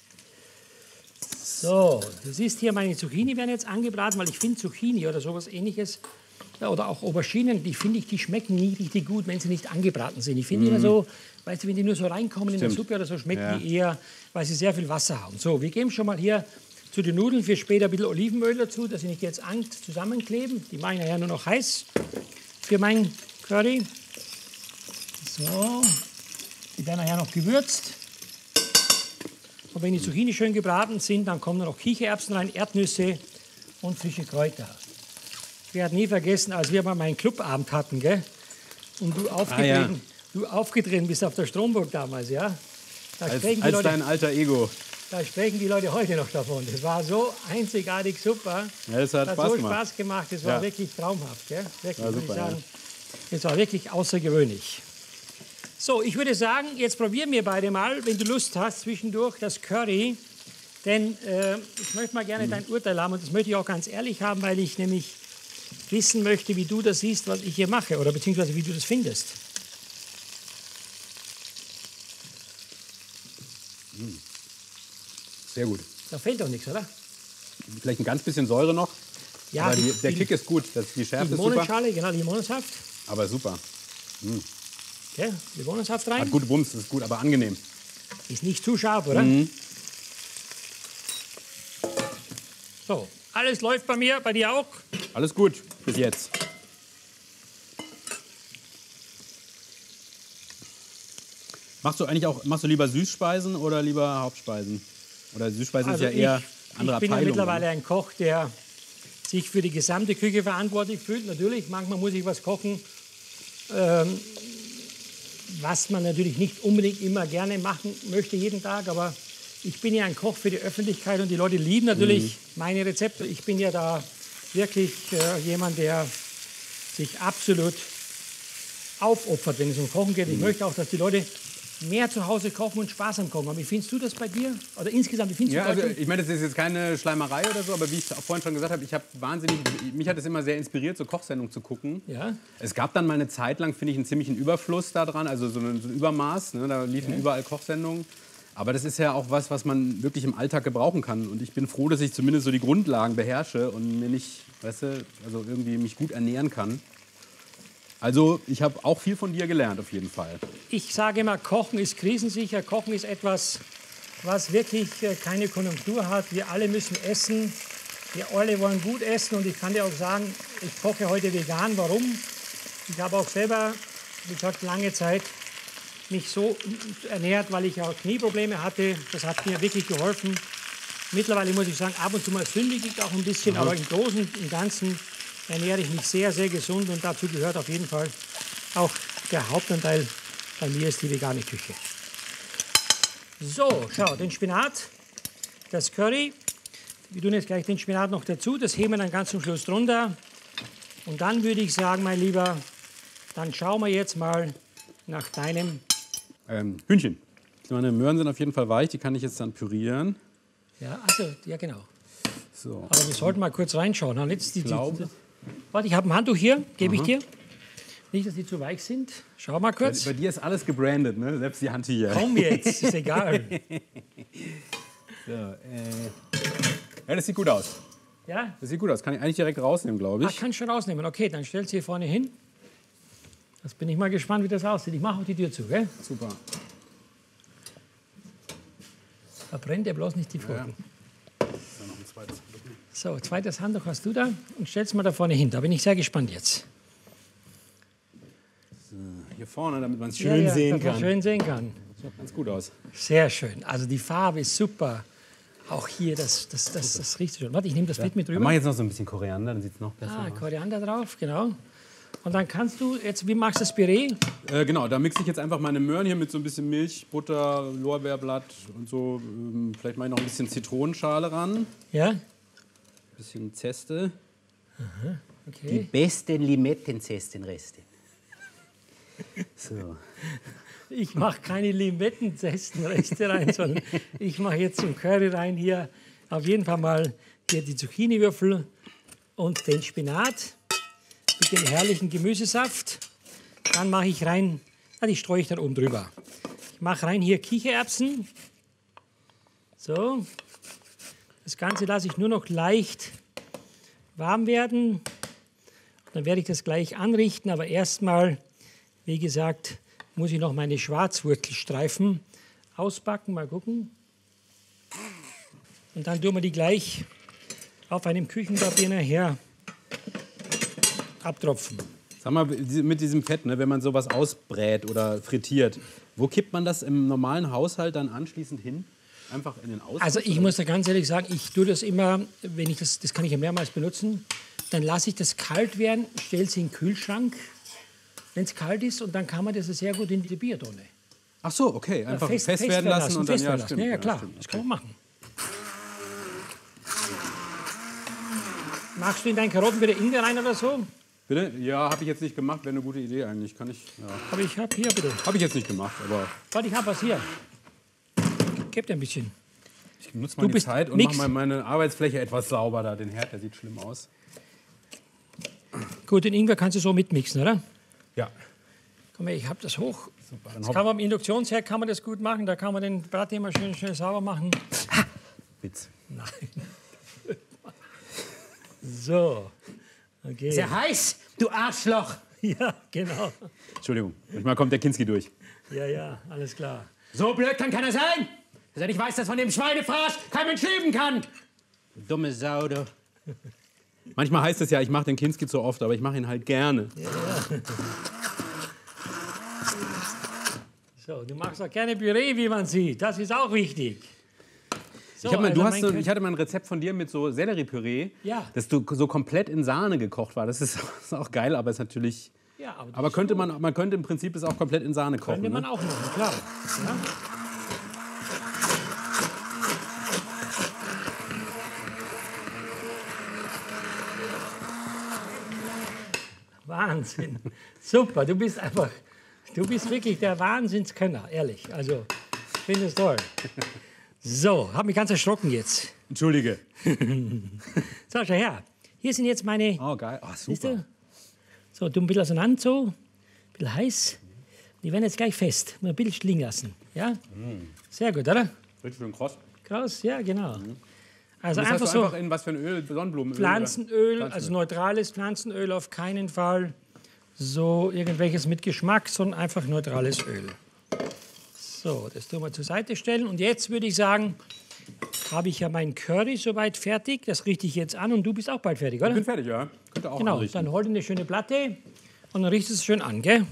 So, du siehst hier, meine Zucchini werden jetzt angebraten, weil ich finde Zucchini oder sowas ähnliches, ja, oder auch Auberginen, die finde ich, die schmecken nie richtig gut, wenn sie nicht angebraten sind. Ich finde immer so, weißt du, wenn die nur so reinkommen in die Stimmt. Suppe oder so, schmecken Ja. die eher, weil sie sehr viel Wasser haben. So, wir geben schon mal hier zu den Nudeln für später ein bisschen Olivenöl dazu, dass sie nicht jetzt Angst zusammenkleben. Die mache ich nachher nur noch heiß für mein Curry. So, die werden nachher noch gewürzt. Und wenn die Zucchini schön gebraten sind, dann kommen noch Kichererbsen rein, Erdnüsse und frische Kräuter. Ich werde nie vergessen, als wir mal meinen Clubabend hatten, gell? Und du aufgetreten, du aufgetreten bist auf der Stromburg damals, ja? Da Als, sprechen, die als Leute, dein alter Ego. da sprechen die Leute heute noch davon. Das war so einzigartig super. Ja, das hat hat Spaß so gemacht. Spaß gemacht. Das war Ja. wirklich traumhaft. Gell? Wirklich, War muss super, ich sagen. Das war wirklich außergewöhnlich. So, ich würde sagen, jetzt probieren wir beide mal, wenn du Lust hast, zwischendurch das Curry. Denn äh, ich möchte mal gerne dein Urteil haben und das möchte ich auch ganz ehrlich haben, weil ich nämlich wissen möchte, wie du das siehst, was ich hier mache oder beziehungsweise wie du das findest. Sehr gut. Da fehlt doch nichts, oder? Vielleicht ein ganz bisschen Säure noch. Ja, aber die, die- der die- Kick ist gut. Das, die Die Schärfe ist super. Limonenschale, genau, Limonensaft. Aber super. Ja, Zitronensaft rein. Hat gute Bums, das ist gut, aber angenehm. Ist nicht zu scharf, oder? Mhm. So, alles läuft bei mir, bei dir auch. Alles gut, bis jetzt. Machst du eigentlich auch, machst du lieber Süßspeisen oder lieber Hauptspeisen? Oder Süßspeisen Also ist ja eher ich, andere ich bin Abteilung. ja mittlerweile ein Koch, der sich für die gesamte Küche verantwortlich fühlt. Natürlich, manchmal muss ich was kochen, ähm, was man natürlich nicht unbedingt immer gerne machen möchte jeden Tag. Aber ich bin ja ein Koch für die Öffentlichkeit und die Leute lieben natürlich mhm. meine Rezepte. Ich bin ja da wirklich äh, jemand, der sich absolut aufopfert, wenn es um Kochen geht. Ich mhm. möchte auch, dass die Leute mehr zu Hause kochen und Spaß am Kochen haben. Wie findest du das bei dir? Oder insgesamt, wie findest ja, du also das? ich meine, das ist jetzt keine Schleimerei oder so, aber wie ich auch vorhin schon gesagt habe, ich habe wahnsinnig, mich hat es immer sehr inspiriert, so Kochsendungen zu gucken. Ja. Es gab dann mal eine Zeit lang, finde ich, einen ziemlichen Überfluss da dran, also so ein, so ein Übermaß, ne? Da liefen ja. überall Kochsendungen. Aber das ist ja auch was, was man wirklich im Alltag gebrauchen kann. Und ich bin froh, dass ich zumindest so die Grundlagen beherrsche und mir nicht, weißt du, also irgendwie mich gut ernähren kann. Also ich habe auch viel von dir gelernt, auf jeden Fall. Ich sage immer, Kochen ist krisensicher. Kochen ist etwas, was wirklich keine Konjunktur hat. Wir alle müssen essen. Wir alle wollen gut essen. Und ich kann dir auch sagen, ich koche heute vegan. Warum? Ich habe auch selber, wie gesagt, lange Zeit mich so ernährt, weil ich auch Knieprobleme hatte. Das hat mir wirklich geholfen. Mittlerweile muss ich sagen, ab und zu mal sündige ich auch ein bisschen. Mhm. Aber im Großen und Ganzen ernähre ich mich sehr, sehr gesund und dazu gehört auf jeden Fall auch der Hauptanteil bei mir ist die vegane Küche. So, schau, den Spinat, das Curry, wir tun jetzt gleich den Spinat noch dazu, das heben wir dann ganz zum Schluss drunter. Und dann würde ich sagen, mein Lieber, dann schauen wir jetzt mal nach deinem... Ähm, Hühnchen. Meine Möhren sind auf jeden Fall weich, die kann ich jetzt dann pürieren. Ja, also, ja genau. So. Aber wir sollten mal kurz reinschauen. Jetzt die, ich glaube... Warte, ich habe ein Handtuch hier, gebe ich dir. Nicht, dass die zu weich sind. Schau mal kurz. Bei, bei dir ist alles gebrandet, ne? Selbst die Hand hier. Komm jetzt, ist egal. so, äh. Ja, das sieht gut aus. Ja? Das sieht gut aus. Kann ich eigentlich direkt rausnehmen, glaube ich. Ach, kann ich schon rausnehmen. Okay, dann stellst du hier vorne hin. Jetzt bin ich mal gespannt, wie das aussieht. Ich mache auch die Tür zu, gell? Super. Verbrennt er bloß nicht die Pfoten. Ja, ja. So, noch ein zweites Handtuch. So, zweites Handtuch hast du da und stellst mal da vorne hin. Da bin ich sehr gespannt jetzt. So, hier vorne, damit man es schön ja, ja, sehen dass man kann. schön sehen kann. Sieht ganz gut aus. Sehr schön. Also die Farbe ist super. Auch hier, das, das, das, das riecht schön. Warte, ich nehme das Fett mit rüber. Ich mache jetzt noch so ein bisschen Koriander, dann sieht es noch besser ah, aus. Koriander drauf, genau. Und dann kannst du jetzt, wie machst du das Püree? Äh, genau, da mixe ich jetzt einfach meine Möhren hier mit so ein bisschen Milch, Butter, Lorbeerblatt und so. Ähm, vielleicht mache ich noch ein bisschen Zitronenschale ran. Ja. Ein bisschen Zeste. Aha, okay. Die besten Limettenzestenreste. So. Ich mache keine Limettenzestenreste rein, sondern ich mache jetzt zum Curry rein hier auf jeden Fall mal hier die Zucchiniwürfel und den Spinat mit dem herrlichen Gemüsesaft. Dann mache ich rein, na, die streue ich dann oben drüber. Ich mache rein hier Kichererbsen. So. Das Ganze lasse ich nur noch leicht warm werden. Dann werde ich das gleich anrichten, aber erstmal, wie gesagt, muss ich noch meine Schwarzwurzelstreifen ausbacken. Mal gucken. Und dann tun wir die gleich auf einem Küchenpapier nachher abtropfen. Sag mal, mit diesem Fett, ne, wenn man sowas ausbrät oder frittiert, wo kippt man das im normalen Haushalt dann anschließend hin? Einfach in den Ausguss? Also ich muss da ganz ehrlich sagen, ich tue das immer, wenn ich das, das kann ich ja mehrmals benutzen, dann lasse ich das kalt werden, stelle es in den Kühlschrank, wenn es kalt ist, und dann kann man das sehr gut in die Biertonne. Ach so, okay, einfach fest, fest werden lassen, lassen und dann, ja, stimmt. Ja, ja, klar, ja, stimmt. Das kann man machen. Machst du in deinen Karotten wieder Ingwer rein oder so? Bitte? Ja, habe ich jetzt nicht gemacht, wäre eine gute Idee eigentlich. Kann ich, ja. Aber ich habe hier, bitte. Habe ich jetzt nicht gemacht, aber... Warte, ich habe was hier. Gib dir ein bisschen. Ich nutze mal du die bist Zeit und mache mal meine Arbeitsfläche etwas sauber da. Den Herd, der sieht schlimm aus. Gut, den Ingwer kannst du so mitmixen, oder? Ja. Komm her, ich habe das hoch. Super, Jetzt kann man im Induktionsherd kann man das gut machen. Da kann man den Braten immer schön, schön sauber machen. Ha! Witz. Nein. So. Okay. Sehr heiß, du Arschloch. Ja, genau. Entschuldigung, manchmal kommt der Kinski durch. Ja, ja, alles klar. So blöd kann keiner sein, dass er nicht weiß, dass von dem Schweinefraß kein Mensch leben kann. Dumme Sau, du. Manchmal heißt es ja, ich mache den Kinski zu oft, aber ich mache ihn halt gerne. Ja, ja. So, du machst auch gerne Püree, wie man sieht. Das ist auch wichtig. So, ich, hab mal, also du hast mein so, Kö- ich hatte mal ein Rezept von dir mit so Selleriepüree, Ja. das du so komplett in Sahne gekocht war. Das ist, das ist auch geil, aber ist natürlich. Ja, aber das Aber ist könnte gut. man, man könnte im Prinzip es auch komplett in Sahne kochen. Könnte man Ne? auch machen, klar. Ja? Wahnsinn. Super, du bist einfach, du bist wirklich der Wahnsinnskönner, ehrlich. Also, ich finde es toll. So, habe mich ganz erschrocken jetzt. Entschuldige. So, schau her. Hier sind jetzt meine, Oh, geil. Oh, siehst super. du? So, du ein bisschen auseinander, so, ein bisschen heiß. Die werden jetzt gleich fest. Nur ein bisschen liegen lassen. Ja? Sehr gut, oder? Richtig schön kross. Krass, ja, genau. Also Das einfach hast du so einfach in was für ein Öl? Sonnenblumenöl? Pflanzenöl, oder? also neutrales Pflanzenöl auf keinen Fall. So irgendwelches mit Geschmack, sondern einfach neutrales Öl. So, das tun wir zur Seite stellen. Und jetzt würde ich sagen, habe ich ja mein Curry soweit fertig. Das richte ich jetzt an und du bist auch bald fertig, oder? Ich bin fertig, ja. Könnte auch Genau, anrichten. dann hol dir eine schöne Platte und dann richtest du es schön an, gell?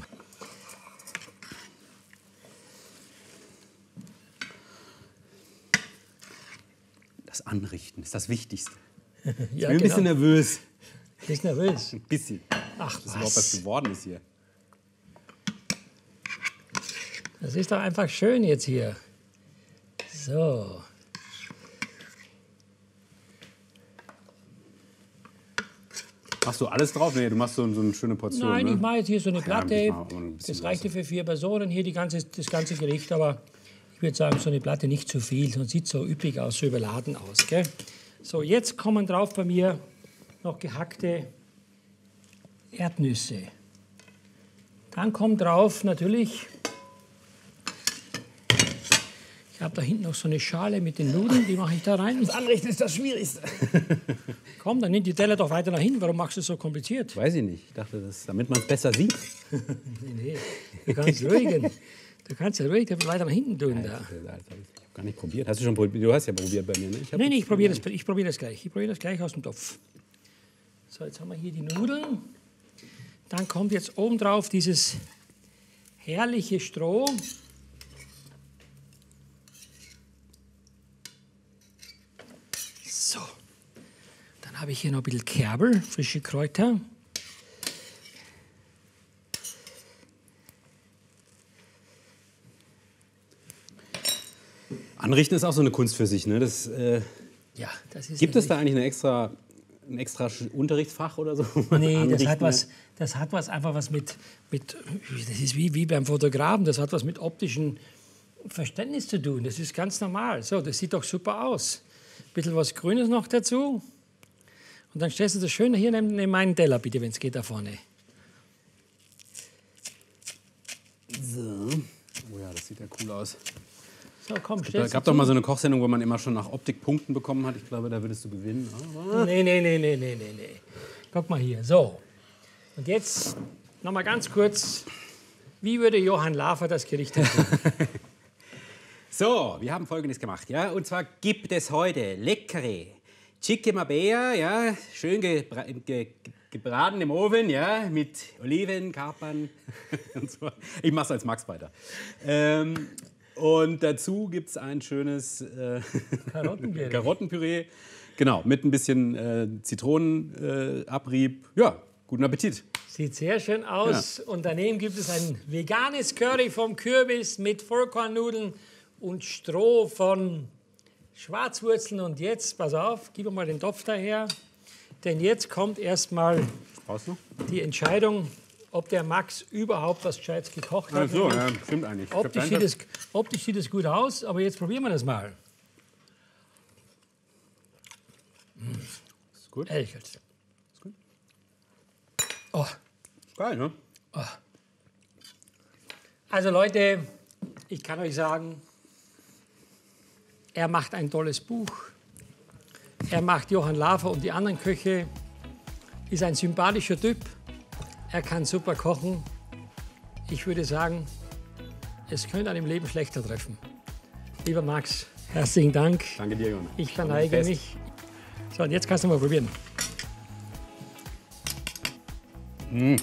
Das Anrichten ist das Wichtigste. Ja, Ich bin ein bisschen nervös. Bist nervös? Ein bisschen. Ach, Das ist überhaupt was was? geworden ist hier. Das ist doch einfach schön jetzt hier. So. Machst du alles drauf? Nee, du machst so, so eine schöne Portion. Nein, ne? ich mache jetzt hier so eine Ach ja, Platte. ich mach auch ein bisschen Das reichte was. für vier Personen hier, die ganze, das ganze Gericht. Aber ich würde sagen, so eine Platte nicht zu viel. Sonst sieht so üppig aus, so überladen aus. Gell? So, jetzt kommen drauf bei mir noch gehackte Erdnüsse. Dann kommt drauf natürlich, ich habe da hinten noch so eine Schale mit den Nudeln, die mache ich da rein. Das Anrichten ist das Schwierigste. Komm, dann nimm die Teller doch weiter nach hinten. Warum machst du es so kompliziert? Weiß ich nicht. Ich dachte, das, damit man es besser sieht. Nee, nee, du kannst ruhig, du kannst ja ruhig weiter nach hinten tun. Da. Ich habe gar nicht probiert. Hast du schon probiert? Du hast ja probiert bei mir, ne? Ich hab Nee, nee, nicht ich probiere das, ich probier das gleich. Ich probiere das gleich aus dem Topf. So, jetzt haben wir hier die Nudeln. Dann kommt jetzt obendrauf dieses herrliche Stroh. So, dann habe ich hier noch ein bisschen Kerbel, frische Kräuter. Anrichten ist auch so eine Kunst für sich, ne? Das, äh, Ja, das ist gibt es da natürlich- eigentlich eine extra, ein extra Sch- Unterrichtsfach oder so? Nee, das Anrichten? hat was, das hat was einfach was mit, mit das ist wie, wie beim Fotografen, das hat was mit optischem Verständnis zu tun. Das ist ganz normal. So, das sieht doch super aus. Ein bisschen was Grünes noch dazu. Und dann stellst du das schön hier neben, neben meinen Teller, bitte, wenn es geht, da vorne. Oh ja, das sieht ja cool aus. So, komm, Es stellst gab du doch mal so eine Kochsendung, wo man immer schon nach Optik Punkten bekommen hat. Ich glaube, da würdest du gewinnen. Aber Nee, nee, nee, nee, nee, nee, nee. Guck mal hier. So. Und jetzt noch mal ganz kurz. Wie würde Johann Lafer das Gericht erklären? So, wir haben Folgendes gemacht, ja. Und zwar gibt es heute leckere Chicken Mabea, ja, schön gebra ge gebraten im Ofen, ja, mit Oliven, Kapern und so. Ich mach's als Max weiter. Ähm, und dazu gibt es ein schönes äh, Karottenpüree. Karottenpüree. Genau, mit ein bisschen äh, Zitronenabrieb. Äh, Abrieb. ja, guten Appetit. Sieht sehr schön aus. Und daneben gibt es ein veganes Curry vom Kürbis mit Vollkornnudeln und Stroh von Schwarzwurzeln. Und jetzt, pass auf, gib mir mal den Topf daher. Denn jetzt kommt erstmal Brauchst du? die Entscheidung, ob der Max überhaupt was Gescheites gekocht hat. Ach so, ja, stimmt eigentlich. Ich Optisch hab sieht, einfach- es, optisch sieht es gut aus, aber jetzt probieren wir das mal. Ist gut. Ehrlich jetzt. Oh. Geil, ne? Also Leute, ich kann euch sagen, er macht ein tolles Buch. Er macht Johann Lafer und die anderen Köche. Ist ein sympathischer Typ. Er kann super kochen. Ich würde sagen, es könnte einem Leben schlechter treffen. Lieber Max, herzlichen Dank. Danke dir, Jon. Ich verneige mich. So, und jetzt kannst du mal probieren. Mm.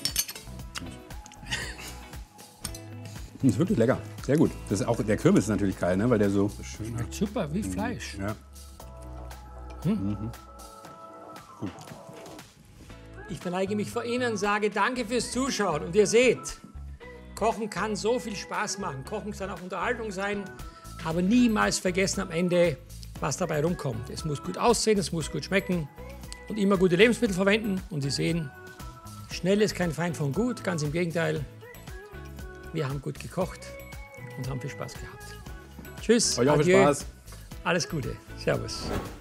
Das ist wirklich lecker. Sehr gut. Das ist auch, der Kürbis ist natürlich geil, ne? Weil der so schön hat. Super, wie Fleisch. Ja. Hm? Ich verneige mich vor Ihnen und sage danke fürs Zuschauen. Und ihr seht, Kochen kann so viel Spaß machen. Kochen kann auch Unterhaltung sein, aber niemals vergessen am Ende, was dabei rumkommt. Es muss gut aussehen, es muss gut schmecken und immer gute Lebensmittel verwenden. Und Sie sehen, schnell ist kein Feind von gut, ganz im Gegenteil. Wir haben gut gekocht und haben viel Spaß gehabt. Tschüss, Euch auch viel adieu. Spaß. Alles Gute. Servus.